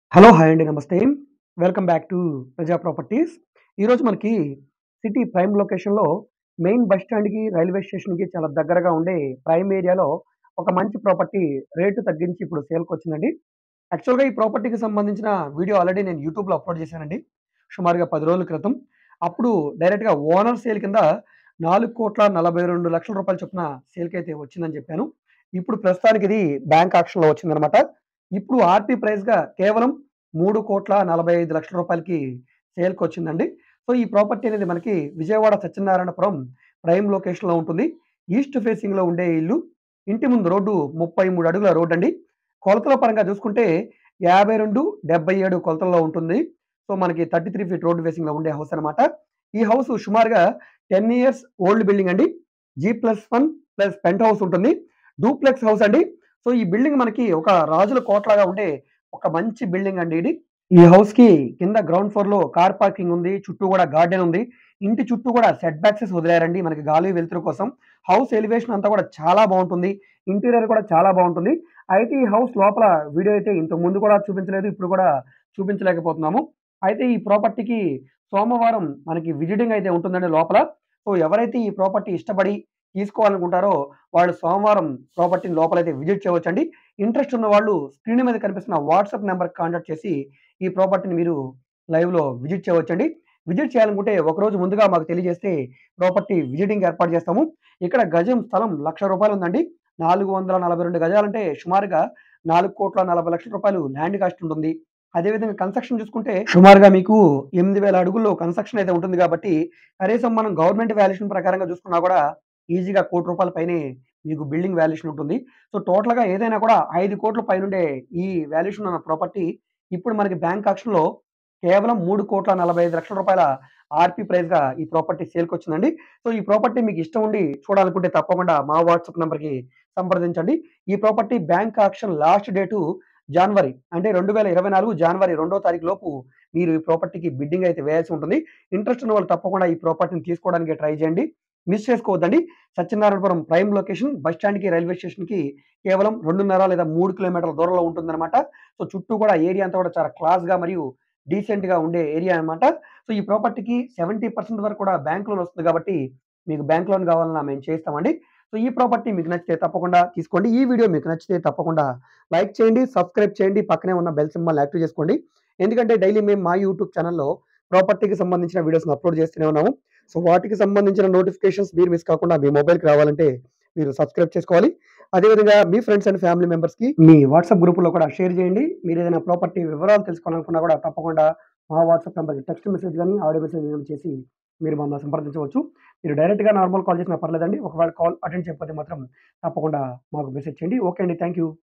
Hello! Hi అండి. నమస్తే. Welcome back to Praja Properties. ఈరోజు మనకి సిటీ ప్రైమ్ లొకేషన్‌లో మెయిన్ బస్ స్టాండ్‌కి, రైల్వే స్టేషన్‌కి చాలా దగ్గరగా ఉండే ప్రైమ్ ఏరియాలో ఒక మంచి ప్రాపర్టీ రేటు తగ్గించి ఇప్పుడు సేల్‌కొచ్చిందండి. యాక్చువల్‌గా ఈ ప్రాపర్టీకి సంబంధించిన వీడియో ఆల్రెడీ నేను యూట్యూబ్‌లో అప్‌లోడ్ చేశానండి. సుమారుగా 10 రోజుల క్రితం. అప్పుడు డైరెక్ట్‌గా ఓనర్ సేల్ కింద రూ. 4,42,00,000 చొప్పున సేల్‌కైతే వచ్చిందని చెప్పాను. ఇప్పుడు ప్రస్తుతానికి ఇది బ్యాంక్ ఆక్షన్‌లో వచ్చిందనమాట. ఇప్పుడు ఆర్‌పీ ప్రైస్‌గా కేవలం రూ. 3,45,00,000కి సేల్‌కొచ్చిందండి. సో, ఈ ప్రాపర్టీ అనేది మనకి విజయవాడ సత్యనారాయణపురం ప్రైమ్ లొకేషన్‌లో ఉంటుంది. ఈస్ట్ ఫేసింగ్‌లో ఉండే ఇల్లు. ఇంటి ముందు రోడ్డు 33 అడుగుల రోడ్డండి. కొలతల పరంగా చూసుకుంటే 52, 77 కొలతల్లో ఉంటుంది. సో, మనకి 33 ఫీట్ రోడ్ ఫేసింగ్‌లో ఉండే హౌస్ అనమాట. ఈ హౌస్ సుమారుగా 10 ఇయర్స్ ఓల్డ్ బిల్డింగ్ అండి. G+1 ప్లస్ పెంట్ హౌస్ ఉంటుంది. డూప్లెక్స్ హౌస్ అండి. సో, ఈ బిల్డింగ్ మనకి ఒక రాజుల కోటలాగా ఉండే ఒక మంచి బిల్డింగ్ అండి ఇది. ఈ హౌస్‌కి కింద గ్రౌండ్ ఫ్లోర్‌లో కార్ పార్కింగ్ ఉంది. చుట్టూ గూడా గార్డెన్ ఉంది. ఇంటి చుట్టూ గూడా సెట్ బ్యాక్సెస్ వదిలారండి మనకి గాలి, వెలుతురు కోసం. హౌస్ ఎలివేషన్ అంతా గూడా చాలా బావుంటుంది. ఇంటీరియర్ కూడా చాలా బావుంటుంది. అయితే ఈ హౌస్ లోపల వీడియో అయితే ఇంతకు ముందు కూడా చూపించలేదు. ఇప్పుడు కూడా చూపించలేకపోతున్నాము. అయితే ఈ ప్రాపర్టీకి సోమవారం మనకి విజిటింగ్ అయితే ఉంటుందండి లోపల. సో, ఎవరైతే ఈ ప్రాపర్టీ ఇష్టపడి తీసుకోవాలనుకుంటారో వాళ్ళు సోమవారం ప్రాపర్టీని లోపలైతే విజిట్ చేయవచ్చండి. ఇంట్రెస్ట్ ఉన్న వాళ్ళు స్క్రీన్ మీద కనిపిస్తున్న వాట్సాప్ నంబర్‌కి కాంటాక్ట్ చేసి ఈ ప్రాపర్టీని మీరు లైవ్‌లో విజిట్ చేయవచ్చండి. విజిట్ చేయాలనుకుంటే ఒకరోజు ముందుగా మాకు తెలియజేస్తే ప్రాపర్టీ విజిటింగ్ ఏర్పాటు చేస్తాము. ఇక్కడ గజం స్థలం రూ. 1,00,000 ఉందండి. 442 గజాలంటే సుమారుగా రూ. 4,40,00,000 ల్యాండ్ కాస్ట్ ఉంటుంది. అదే విధంగా కన్‌స్ట్రక్షన్ చూసుకుంటే సుమారుగా మీకు 8,000 అడుగుల్లో కన్‌స్ట్రక్షన్ అయితే ఉంటుంది కాబట్టి కనీసం మనం గవర్నమెంట్ వాల్యుయేషన్ ప్రకారంగా చూసుకున్నా కూడా ఈజీగా రూ. 1,00,00,000 పైనే మీకు బిల్డింగ్ వాల్యుయేషన్ ఉంటుంది. సో, టోటల్‌గా ఏదైనా కూడా 5,00,00,000 పైనుండే ఈ వాల్యుయేషన్ ఉన్న ప్రాపర్టీ ఇప్పుడు మనకి బ్యాంక్ ఆక్షన్‌లో కేవలం రూ. 3,45,00,000 ఆర్‌పీ ప్రైస్‌గా ఈ ప్రాపర్టీ సేల్‌కొచ్చిందండి. సో, ఈ ప్రాపర్టీ మీకు ఇష్టం ఉండి చూడాలనుకుంటే తప్పకుండా మా వాట్సాప్ నంబర్‌కి సంప్రదించండి. ఈ property bank auction last date January అంటే 2024 జాన్వరి 2వ తారీఖు లోపు మీరు ఈ ప్రాపర్టీకి బిడ్డింగ్ అయితే వేయాల్సి ఉంటుంది. ఇంట్రెస్ట్ ఉన్న వాళ్ళు తప్పకుండా ఈ ప్రాపర్టీని తీసుకోవడానికి ట్రై చేయండి. మిస్ చేసుకోవద్దండి. సత్యనారాయణపురం ప్రైమ్ లొకేషన్ బస్ స్టాండ్‌కి, రైల్వే స్టేషన్‌కి కేవలం 2.5 లేదా 3 కిలోమీటర్ల దూరంలో ఉంటుందన్నమాట. సో, చుట్టూ కూడా ఏరియా అంతా కూడా చాలా క్లాస్‌గా మరియు డీసెంట్‌గా ఉండే ఏరియా అన్నమాట. సో, ఈ ప్రాపర్టీకి 70% వరకు కూడా బ్యాంక్ లోన్ వస్తుంది కాబట్టి మీకు బ్యాంక్ లోన్ కావాలన్నా మేము చేయిస్తామండి. సో, ఈ ప్రాపర్టీ మీకు నచ్చితే తప్పకుండా తీసుకోండి. ఈ వీడియో మీకు నచ్చితే తప్పకుండా లైక్ చేయండి, సబ్స్క్రైబ్ చేయండి. పక్కనే ఉన్న బెల్ సింబల్‌ని యాక్టివ్ చేసుకోండి. ఎందుకంటే డైలీ మేము మా యూట్యూబ్ ఛానెల్‌లో ప్రాపర్టీకి సంబంధించిన వీడియోస్‌ని అప్‌లోడ్ చేస్తూనే ఉన్నాము. సో, వాటికి సంబంధించిన నోటిఫికేషన్స్ మీరు మిస్ కాకుండా మీ మొబైల్‌కి రావాలంటే మీరు సబ్స్క్రైబ్ చేసుకోవాలి. అదే విధంగా మీ ఫ్రెండ్స్ అండ్ ఫ్యామిలీ మెంబర్స్‌కి మీ వాట్సాప్ గ్రూప్‌లో కూడా షేర్ చేయండి. మీరేదైనా ప్రాపర్టీ వివరాలు తెలుసుకోవాలనుకున్నా కూడా తప్పకుండా మా వాట్సాప్ నంబర్‌కి టెక్స్ట్ మెసేజ్ గాని, ఆడియో మెసేజ్ గాని చేసి మీరు మమ్మల్ని సంప్రదించవచ్చు. మీరు డైరెక్ట్‌గా నార్మల్ కాల్ చేసినా పర్లేదండి. ఒకవేళ కాల్ అటెండ్ చేయకపోతే మాత్రం తప్పకుండా మాకు మెసేజ్ చేయండి. ఓకే అండి. Thank you.